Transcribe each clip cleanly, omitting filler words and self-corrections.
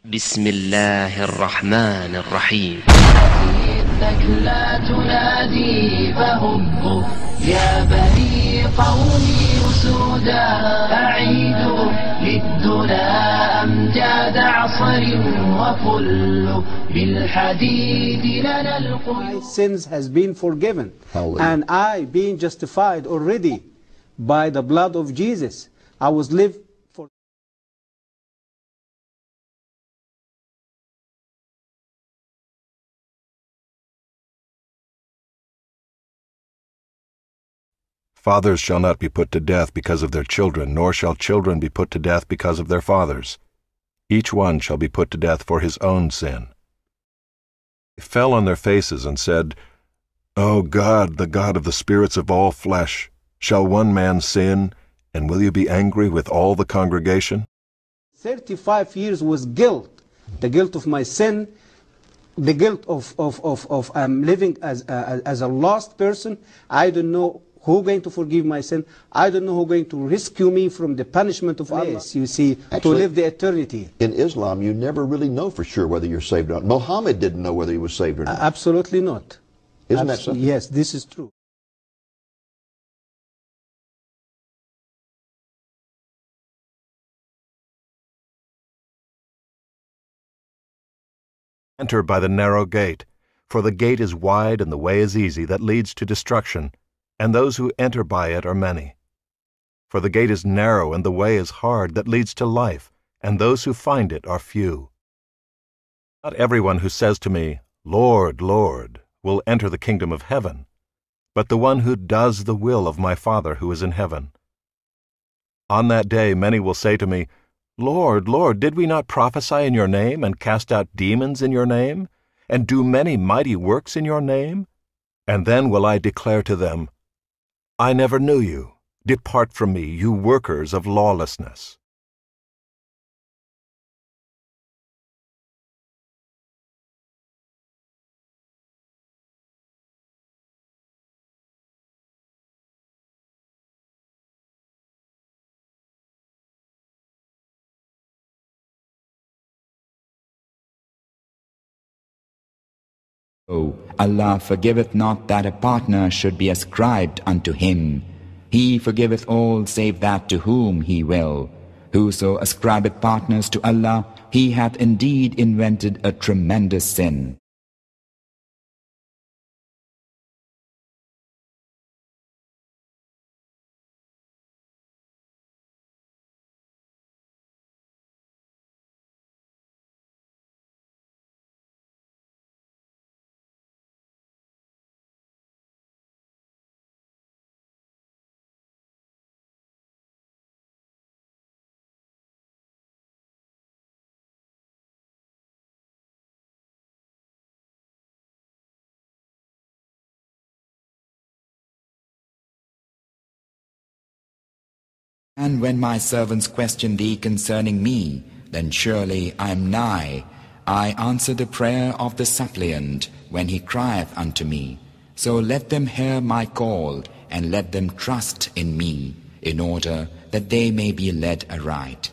بسم الله الرحمن الرحيم. إنك لا تنادي فهبوا يا بني قومي أسودا أعيدوا للدنا أمجاد عصر وفلوا بالحديد لنا My القيود. sins has been forgiven. Hallelujah. And I being justified already by the blood of Jesus. I was live for Fathers shall not be put to death because of their children, nor shall children be put to death because of their fathers. Each one shall be put to death for his own sin. They fell on their faces and said, O God, the God of the spirits of all flesh, shall one man sin, and will you be angry with all the congregation? 35 years was guilt. The guilt of my sin, the guilt of living as a lost person. I don't know who going to forgive my sin. I don't know who going to rescue me from the punishment of Allah. You see, to Actually, live the eternity. In Islam, you never really know for sure whether you're saved or not. Muhammad didn't know whether he was saved or not. Absolutely not. Isn't that so? Yes, this is true. Enter by the narrow gate, for the gate is wide and the way is easy that leads to destruction, and those who enter by it are many. For the gate is narrow and the way is hard that leads to life, and those who find it are few. Not everyone who says to me, Lord, Lord, will enter the kingdom of heaven, but the one who does the will of my Father who is in heaven. On that day many will say to me, Lord, Lord, did we not prophesy in your name, and cast out demons in your name, and do many mighty works in your name? And then will I declare to them, I never knew you. Depart from me, you workers of lawlessness. O Allah forgiveth not that a partner should be ascribed unto Him. He forgiveth all save that to whom He will. Whoso ascribeth partners to Allah, he hath indeed invented a tremendous sin. And when my servants question thee concerning me, then surely I am nigh. I answer the prayer of the suppliant when he crieth unto me. So let them hear my call, and let them trust in me, in order that they may be led aright.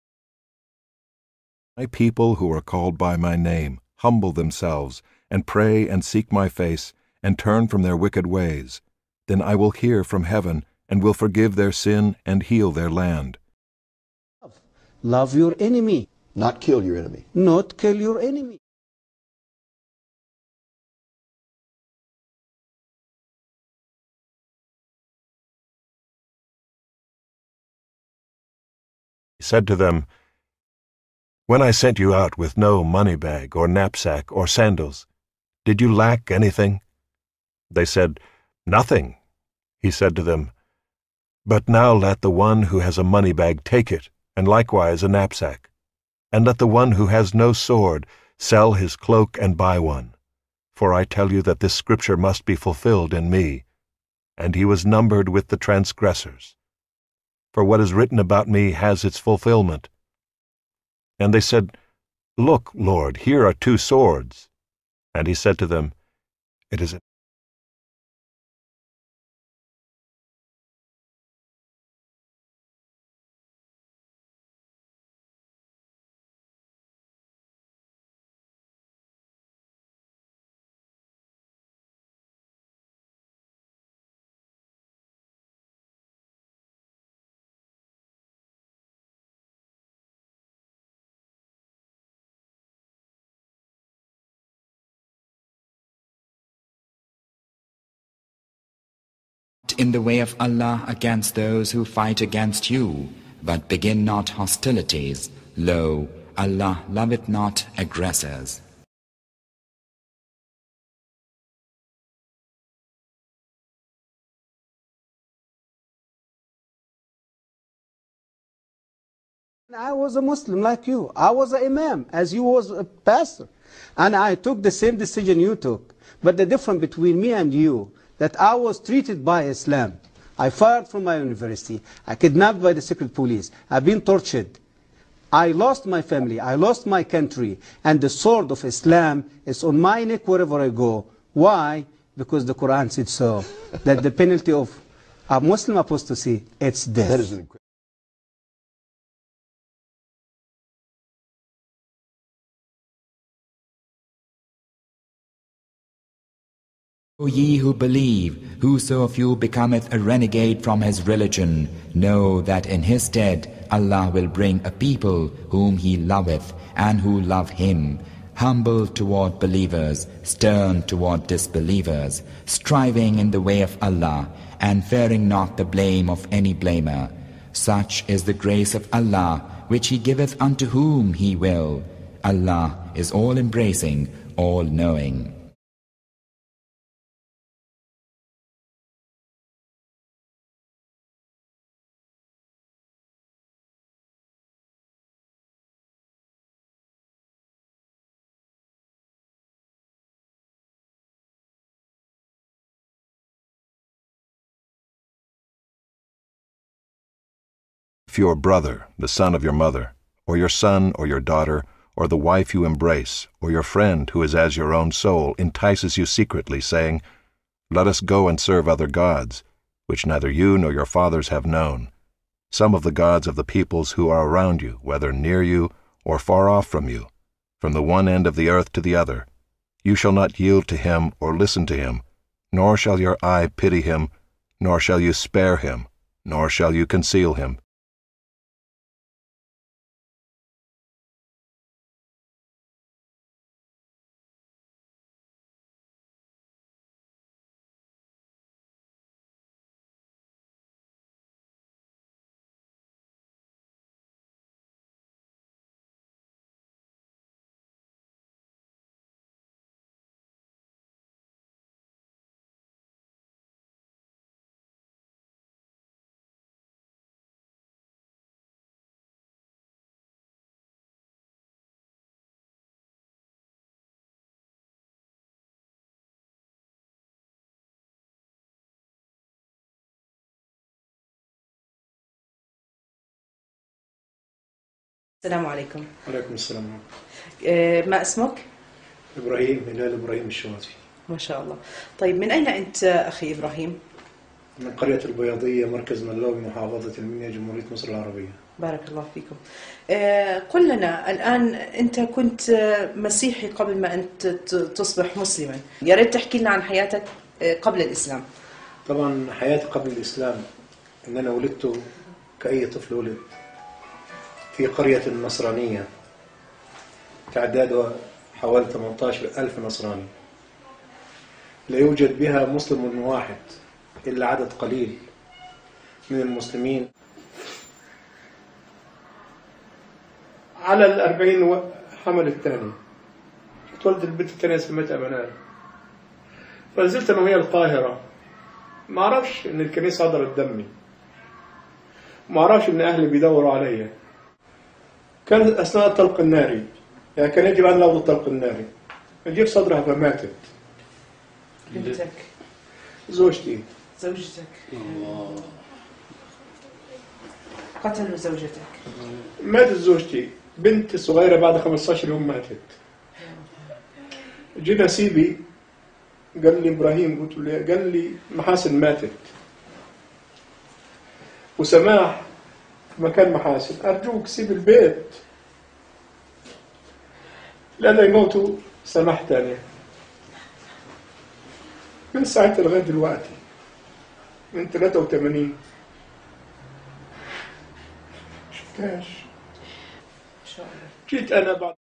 My people who are called by my name humble themselves, and pray and seek my face, and turn from their wicked ways. Then I will hear from heaven, and will forgive their sin and heal their land. Love your enemy, Not kill your enemy. not kill your enemy. He said to them, When I sent you out with no money bag or knapsack or sandals, did you lack anything? They said, Nothing. He said to them, But now let the one who has a money bag take it, and likewise a knapsack. And let the one who has no sword sell his cloak and buy one. For I tell you that this scripture must be fulfilled in me. And he was numbered with the transgressors. For what is written about me has its fulfillment. And they said, Look, Lord, here are 2 swords. And he said to them, It is in the way of Allah against those who fight against you, but begin not hostilities. Lo, Allah loveth not aggressors. I was a Muslim like you. I was an Imam, as you was a pastor. And I took the same decision you took. But the difference between me and you, that I was treated by Islam. I fired from my university. I kidnapped by the secret police. I've been tortured. I lost my family. I lost my country. And the sword of Islam is on my neck wherever I go. Why? Because the Quran said so. That the penalty of a Muslim apostasy, it's death. That is an O ye who believe, whoso of you becometh a renegade from his religion, know that in his stead Allah will bring a people whom he loveth and who love him, humble toward believers, stern toward disbelievers, striving in the way of Allah, and fearing not the blame of any blamer. Such is the grace of Allah, which he giveth unto whom he will. Allah is all-embracing, all-knowing. If your brother, the son of your mother, or your son or your daughter, or the wife you embrace, or your friend who is as your own soul, entices you secretly, saying, "Let us go and serve other gods," which neither you nor your fathers have known, some of the gods of the peoples who are around you, whether near you or far off from you, from the one end of the earth to the other, you shall not yield to him or listen to him, nor shall your eye pity him, nor shall you spare him, nor shall you conceal him. السلام عليكم. وعليكم السلام. ما اسمك؟ إبراهيم هلال إبراهيم الشواتفي. ما شاء الله. طيب من أين أنت أخي إبراهيم؟ من قرية البياضية مركز ملاوي محافظة المنيا جمهورية مصر العربية. بارك الله فيكم. قل لنا الآن أنت كنت مسيحي قبل ما أنت تصبح مسلما. يا ريت تحكي لنا عن حياتك قبل الإسلام. طبعا حياتي قبل الإسلام إن أنا ولدت كأي طفل ولد في قرية نصرانية تعدادها حوالي 18,000 نصراني، لا يوجد بها مسلم واحد إلا عدد قليل من المسلمين على 40 حمل الثاني. اتولد البنت الثانية سميتها منال، فنزلت أنا وهي القاهرة. ما أعرفش إن الكنيسة هدرت دمي، ما أعرفش إن أهلي بيدوروا عليا. كانت أثناء الطلق الناري، يعني كان يجب أن لفظ الطلق الناري، نجيب صدرها فماتت. بنتك؟ زوجتي. زوجتك. قتلوا زوجتك. ماتت زوجتي، بنتي الصغيرة بعد 15 يوم ماتت. جينا سيدي قال لي إبراهيم، قلت له قال لي محاسن ماتت وسماح مكان محاسن، أرجوك سيب البيت لأن يموتوا سماح تاني. من ساعتها لغاية دلوقتي من 83 شفتهاش. جيت أنا بعد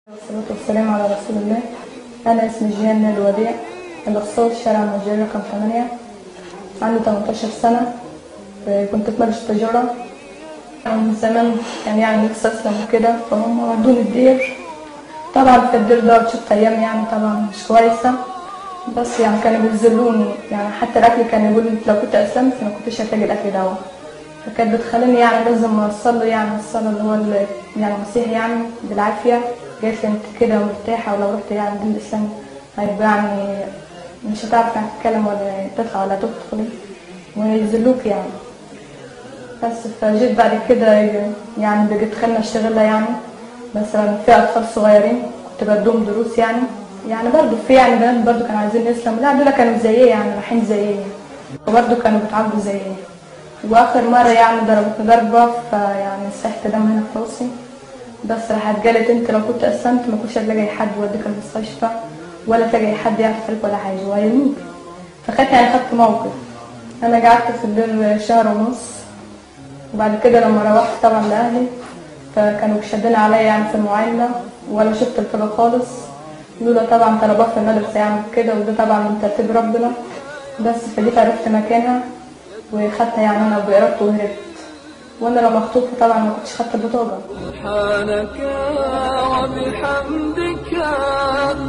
والصلاة والسلام على رسول الله. أنا اسمي جيهان الوديع، الأخصائي الشارع المجري رقم 8. عندي 18 سنة، كنت في مدرسة تجارة. من زمان كان يعني نفسي أسلم وكده، فهم ودوني الدير. طبعا في الدير ده شفت أيام يعني طبعا مش كويسة، بس يعني كانوا بيذلوني، يعني حتى الأكل كان يقول لو كنت أسلمت ما كنتش هتلاقي الأكل ده، فكانت بتخليني يعني لازم أوصل له يعني الصلاة اللي هو يعني المسيحي يعني بالعافية. قالت لي أنت كده مرتاحة، ولو رحت يعني دين الإسلام هيبقى يعني مش هتعرف يعني تتكلم ولا تطلع ولا تدخل ويذلوك يعني. بس فجيت بعد كده يعني بقيت خلنا اشتغلها يعني، مثلا في أطفال صغيرين كنت بدوم دروس يعني برضه في يعني بنات برضه كانوا عايزين يسلموا، لا دول كانوا زيي يعني رايحين زيي وبرضه كانوا بيتعاقبوا زيي. واخر مره يعني ضربتني ضربه فيعني سحت دم هنا في راسي، بس راحت قالت انت لو كنت اسلمت ما كنتش هتلاقي حد يوديك المستشفى ولا تلاقي حد يعرف فيك ولا حاجه وهيموت. فخدت يعني خدت موقف. انا قعدت في الدير شهر ونص، وبعد كده لما روحت طبعا لاهلي فكانوا شادين عليا يعني في المعاينه ولا شفت الكده خالص، لولا طبعا طلبات في المدرسه يعني كده، وده طبعا من ترتيب ربنا. بس فجيت عرفت مكانها وخدتها يعني انا بإرادتي وهربت، وانا لو مخطوفه طبعا ما كنتش خدت البطاقه. سبحانك وبحمدك